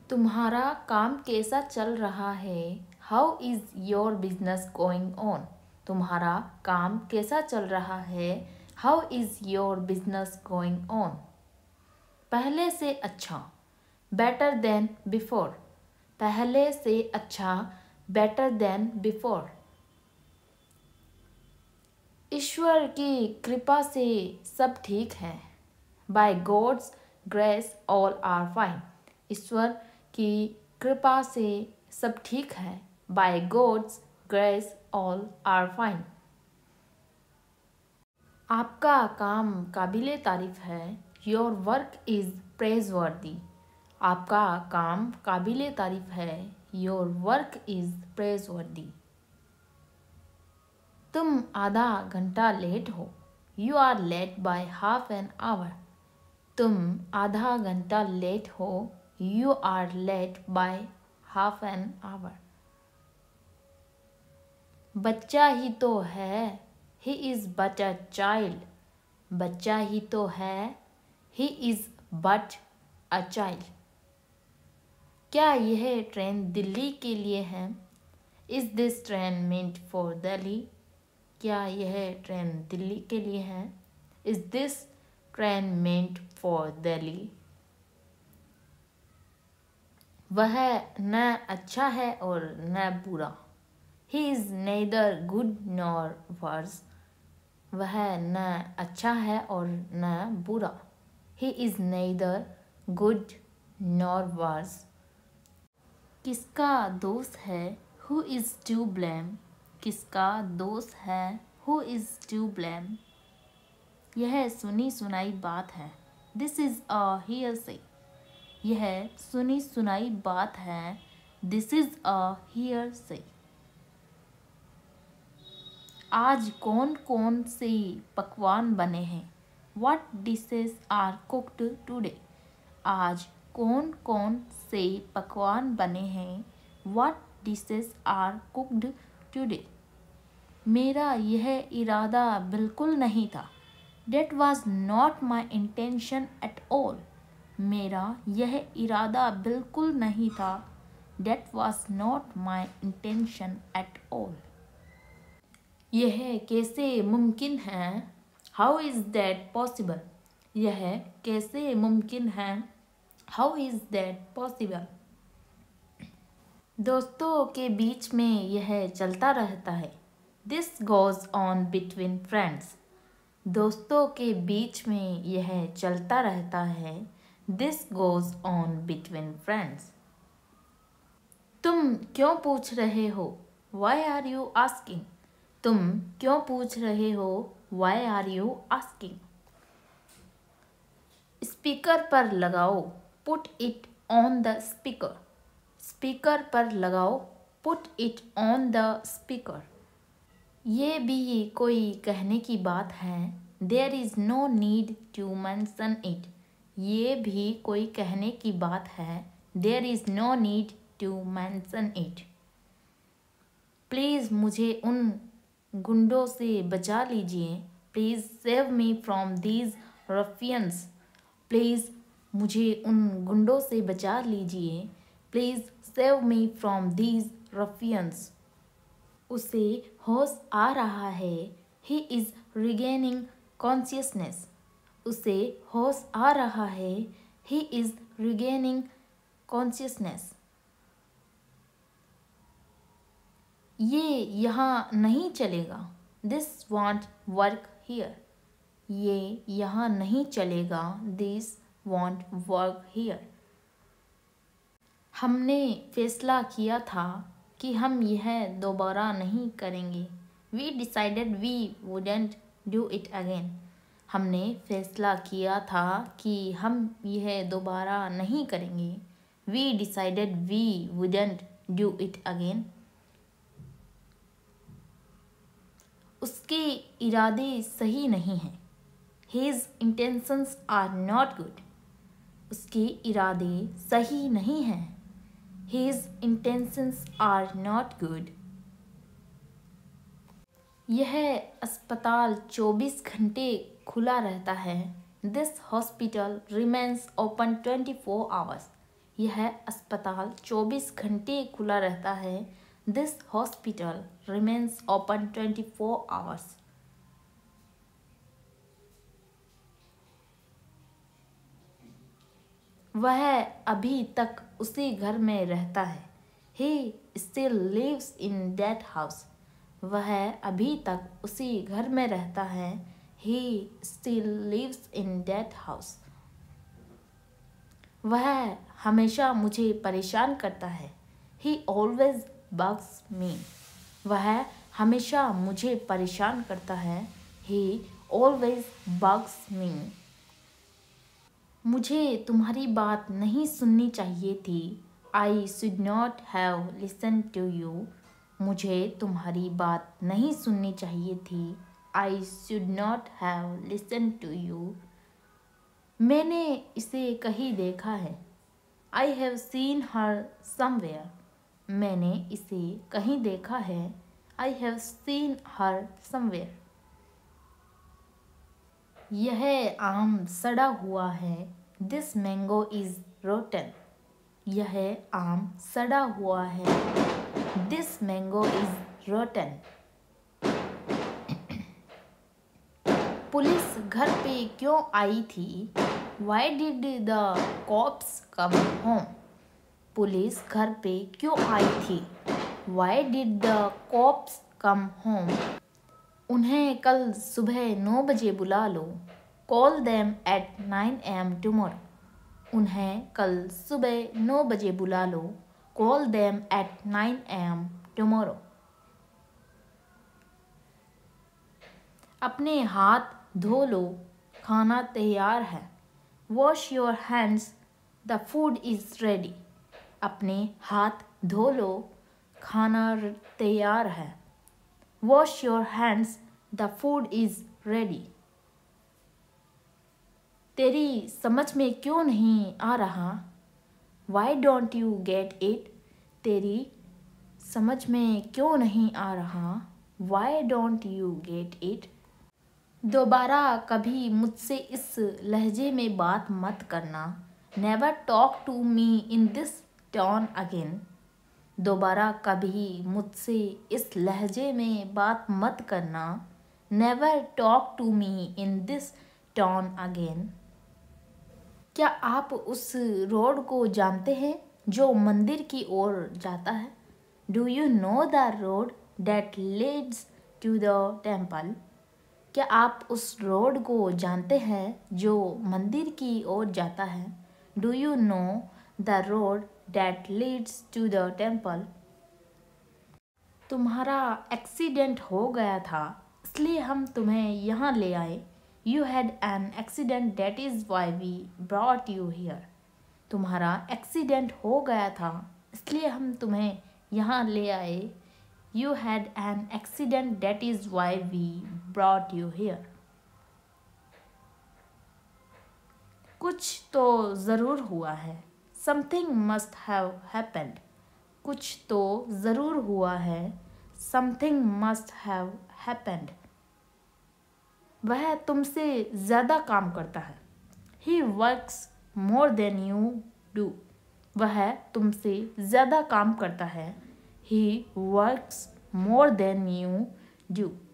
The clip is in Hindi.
तुम्हारा काम कैसा चल रहा है? How is your business going on? तुम्हारा काम कैसा चल रहा है? How is your business going on? पहले से अच्छा, बेटर देन बिफोर। पहले से अच्छा, बेटर देन बिफोर। ईश्वर की कृपा से सब ठीक है। By God's grace all are fine. ईश्वर की कृपा से सब ठीक है। By God's grace all are fine. आपका काम काबिले तारीफ है। Your work is praiseworthy. आपका काम काबिले तारीफ है। Your work is praiseworthy. तुम आधा घंटा लेट हो। You are late by half an hour. तुम आधा घंटा लेट हो। You are late by half an hour. बच्चा ही तो है। He is but a child. बच्चा ही तो है। He is but a child. क्या यह ट्रेन दिल्ली के लिए है? Is this train meant for Delhi? क्या यह ट्रेन दिल्ली के लिए है? Is this train meant for Delhi? वह न अच्छा है और न बुरा। He is neither good nor worse. वह न अच्छा है और न बुरा। He is neither good nor worse. किसका दोष है? Who is to blame? किसका दोष है? Who is to blame? यह सुनी सुनाई बात है। This is a hearsay. यह सुनी सुनाई बात है। This is a hearsay. आज कौन कौन से पकवान बने हैं? What dishes are cooked today? आज कौन कौन से पकवान बने हैं? What dishes are cooked today? मेरा यह इरादा बिल्कुल नहीं था। That was not my intention at all. मेरा यह इरादा बिल्कुल नहीं था। That was not my intention at all. यह कैसे मुमकिन है? How is that possible? यह कैसे मुमकिन है? How is that possible? दोस्तों के बीच में यह चलता रहता है। This goes on between friends. दोस्तों के बीच में यह चलता रहता है। This goes on between friends. तुम क्यों पूछ रहे हो? Why are you asking? तुम क्यों पूछ रहे हो? Why are you asking? Speaker पर लगाओ। Put it on the speaker. Speaker पर लगाओ। Put it on the speaker. ये भी कोई कहने की बात है। There is no need to mention it. ये भी कोई कहने की बात है। There is no need to mention it. Please मुझे उन गुंडों से बचा लीजिए। Please save me from these ruffians. Please मुझे उन गुंडों से बचा लीजिए। Please save me from these ruffians. उसे होश आ रहा है। He is regaining consciousness. उसे होश आ रहा है। He is regaining consciousness. ये यहाँ नहीं चलेगा। This won't work here. ये यहाँ नहीं चलेगा। This won't work here. हमने फैसला किया था कि हम यह दोबारा नहीं करेंगे। We decided we wouldn't do it again. हमने फैसला किया था कि हम यह दोबारा नहीं करेंगे। We decided we wouldn't do it again. उसके इरादे सही नहीं हैं। His intentions are not good. उसके इरादे सही नहीं हैं। His intentions are not good. यह अस्पताल 24 घंटे खुला रहता है। This hospital remains open 24 hours. यह अस्पताल 24 घंटे खुला रहता है। This hospital remains open 24 hours. वह अभी तक उसी घर में रहता है। He still lives in that house. वह अभी तक उसी घर में रहता है। He still lives in that house. वह हमेशा मुझे परेशान करता है। He always bugs me. वह हमेशा मुझे परेशान करता है। He always bugs me. मुझे तुम्हारी बात नहीं सुननी चाहिए थी। I should not have listened to you. मुझे तुम्हारी बात नहीं सुननी चाहिए थी। I should not have listened to you. मैंने इसे कहीं देखा है। I have seen her somewhere. मैंने इसे कहीं देखा है। I have seen her somewhere. यह आम सड़ा हुआ है। This mango is rotten. यह आम सड़ा हुआ है। This mango is rotten. Police घर पे क्यों आई थी? Why did the cops come home? Police घर पे क्यों आई थी? Why did the cops come home? उन्हें कल सुबह 9 बजे बुला लो। Call them at 9 a.m. tomorrow. उन्हें कल सुबह 9 बजे बुला लो। Call them at 9 a.m. tomorrow. अपने हाथ धो लो, खाना तैयार है। Wash your hands, the food is ready. अपने हाथ धो लो, खाना तैयार है। Wash your hands, the food is ready. तेरी समझ में क्यों नहीं आ रहा? Why don't you get it? तेरी समझ में क्यों नहीं आ रहा? Why don't you get it? दोबारा कभी मुझसे इस लहजे में बात मत करना। Never talk to me in this tone again. दोबारा कभी मुझसे इस लहजे में बात मत करना। Never talk to me in this tone again. क्या आप उस रोड को जानते हैं जो मंदिर की ओर जाता है? Do you know the road that leads to the temple? क्या आप उस रोड को जानते हैं जो मंदिर की ओर जाता है? Do you know the road that leads to the temple? तुम्हारा एक्सीडेंट हो गया था, इसलिए हम तुम्हें यहाँ ले आए। You had an accident, that is why we brought you here. तुम्हारा एक्सीडेंट हो गया था, इसलिए हम तुम्हें यहाँ ले आए। You had an accident, that is why we brought you here. कुछ तो ज़रूर हुआ है। Something must have happened. कुछ तो ज़रूर हुआ है। Something must have happened. वह तुमसे ज़्यादा काम करता है। He works more than you do. वह तुमसे ज़्यादा काम करता है। He works more than you do.